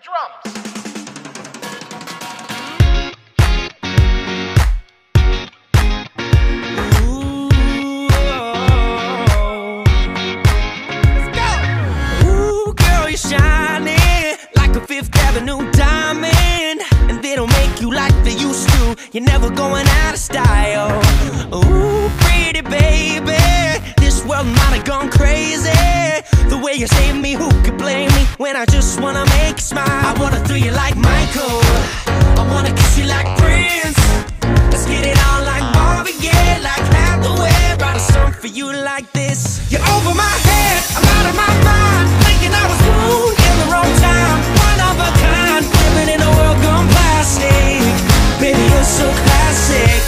drums. Shining like a Fifth Avenue diamond, and they don't make you like they used to. You're never going out of style. Ooh, pretty baby, this world might have gone crazy. The way you save me, who could blame me when I just wanna make you smile? I wanna throw you like Michael, I wanna kiss you like Prince. Let's get it on like Marvin Gaye, like Hathaway. Write a song for you like this. You're over my head, I'm out of my mind, thinking I was born in the wrong time. One of a kind, living in a world gone plastic. Baby, you're so classic.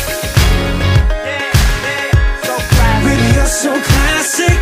Baby, you're so classic.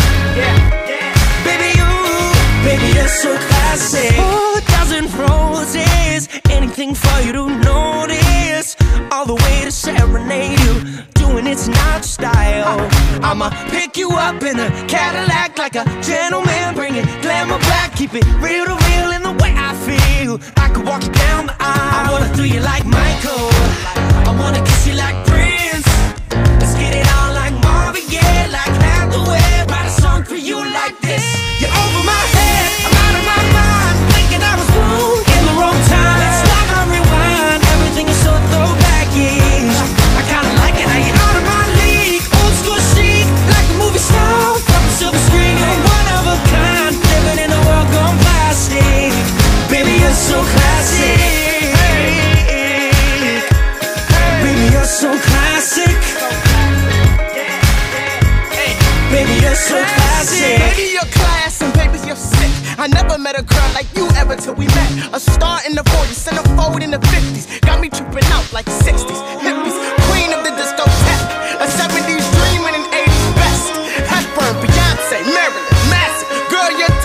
Baby, you're so classic. 4,000 roses, anything for you to notice. All the way to serenade you, doing it's not your style. I'ma pick you up in a Cadillac like a gentleman, bring it glamour back, keep it real to real in the way I feel. I could walk you down the aisle. I wanna throw you like Michael, I wanna kiss you like Prince. Let's get it on like Marvin Gaye, like Hathaway. Write a song for you like this. You're over my head, I'm out of my mind, thinking I was born in the wrong time. Let's stop and rewind, everything is so throwback-ish. I kinda like it how you're out of my league, old school chic, like a movie star from a silver screen. You're one of a kind, living in a world gone plastic. Baby, you're so classic. Baby, you're so classic. Baby, you're so classic. Baby, you're class and baby, you're sick. I never met a girl like you ever till we met. A star in the 40s, centerfold in the 50s. Got me tripping out like 60s, hippies. Queen of the discotheque. A 70s dream and an 80s best. Hepburn, Beyonce, Marilyn, Massive. Girl, you're